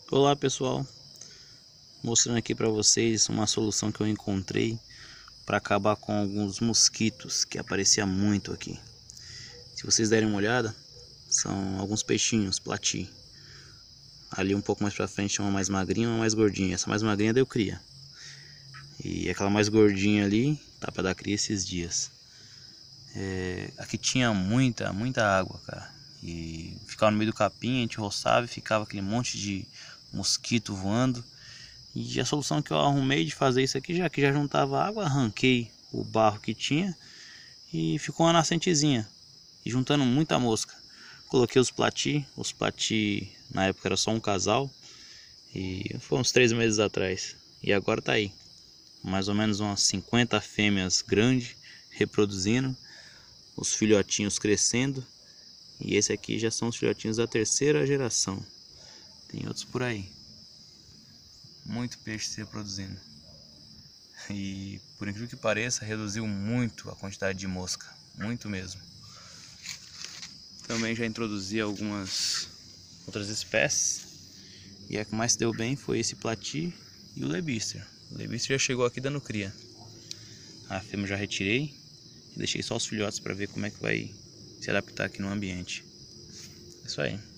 Olá pessoal, mostrando aqui para vocês uma solução que eu encontrei para acabar com alguns mosquitos que aparecia muito aqui. Se vocês derem uma olhada, são alguns peixinhos plati. Ali um pouco mais para frente uma mais magrinha e uma mais gordinha. Essa mais magrinha deu cria. E aquela mais gordinha ali tá para dar cria esses dias. Aqui tinha muita água, cara. E ficava no meio do capim, a gente roçava e ficava aquele monte de mosquito voando. E a solução que eu arrumei de fazer isso aqui, já que já juntava água, arranquei o barro que tinha e ficou uma nascentezinha. E juntando muita mosca. Coloquei os plati na época era só um casal. E foi uns 3 meses atrás. E agora tá aí. Mais ou menos umas 50 fêmeas grandes reproduzindo. Os filhotinhos crescendo. E esse aqui já são os filhotinhos da terceira geração. Tem outros por aí. Muito peixe se reproduzindo. E por incrível que pareça, reduziu muito a quantidade de mosca. Muito mesmo. Também já introduzi algumas outras espécies. E a que mais deu bem foi esse plati e o lebister. O lebister já chegou aqui dando cria. A fêmea já retirei. E deixei só os filhotes para ver como é que vai se adaptar aqui no ambiente. É isso aí.